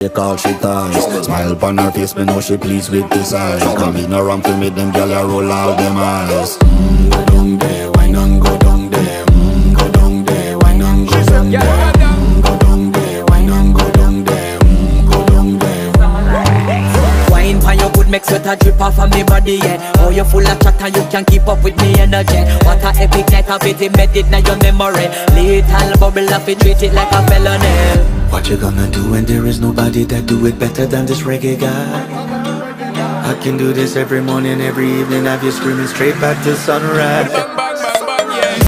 She call she ties. Smile upon her face, me know she pleased with this eyes. Come in around to make them gyal a roll out them eyes. Go down there, wine and go down there. Go down there, wine and go down there. Go down there, wine and go down there. Go down there. Wine pan your good make sweat a drip off of me body, yeah. Oh, you full of chatter, you can keep up with me energy. What a epic night of it, embedded in your memory. Little bubble of it, treat it like a felony. What you gonna do when there is nobody that do it better than this reggae guy? I can do this every morning, every evening, have you screaming straight back to sunrise.